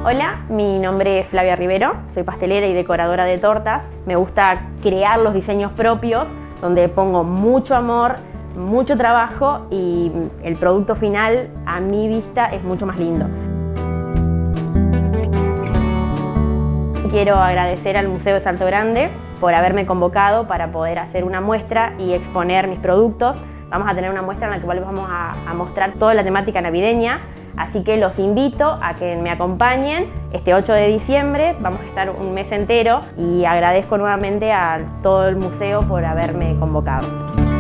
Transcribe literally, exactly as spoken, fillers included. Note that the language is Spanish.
Hola, mi nombre es Flavia Rivero, soy pastelera y decoradora de tortas. Me gusta crear los diseños propios, donde pongo mucho amor, mucho trabajo y el producto final, a mi vista, es mucho más lindo. Quiero agradecer al Museo de Salto Grande por haberme convocado para poder hacer una muestra y exponer mis productos. Vamos a tener una muestra en la cual vamos a, a mostrar toda la temática navideña, así que los invito a que me acompañen este ocho de diciembre. Vamos a estar un mes entero y agradezco nuevamente a todo el museo por haberme convocado.